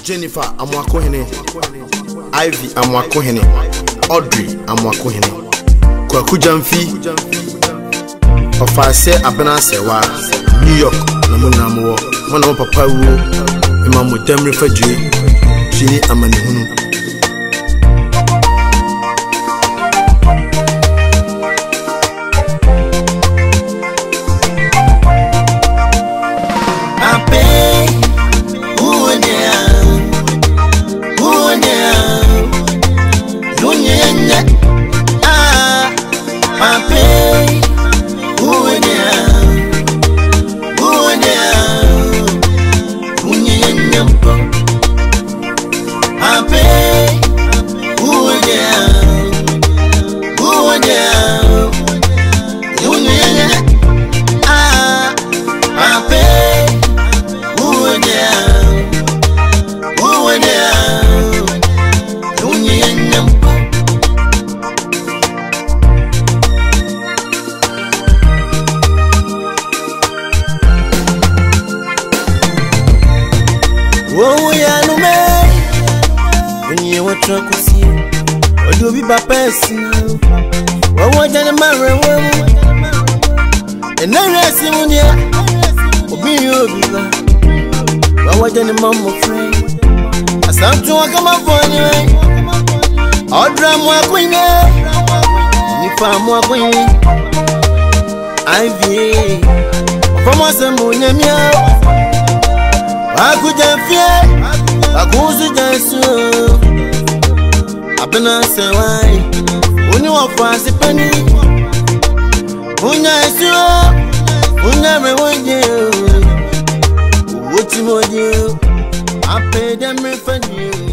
Jennifer Amwakohene, Ivy Amwakohene, Audrey Amwakohene, Kwaku Jamfi, Ofase Abena Sewa, New York, Namunamu, Mano Papa Wu, Imamu Demri Fedri, Shini Amanihunu. Oh yeah, no man. When you want to see, or do be by person. What was that marry woman? And then I see when you be you. What was that mama friend? I sound to come up for you. All drama queen, if I'm more queen. Ivy from us and moon. Aku jamfie, aku usujansu. Abena sewai, uni wafasi pani. Unya esuo, unya mewoje. Uti moje, ape dem refani.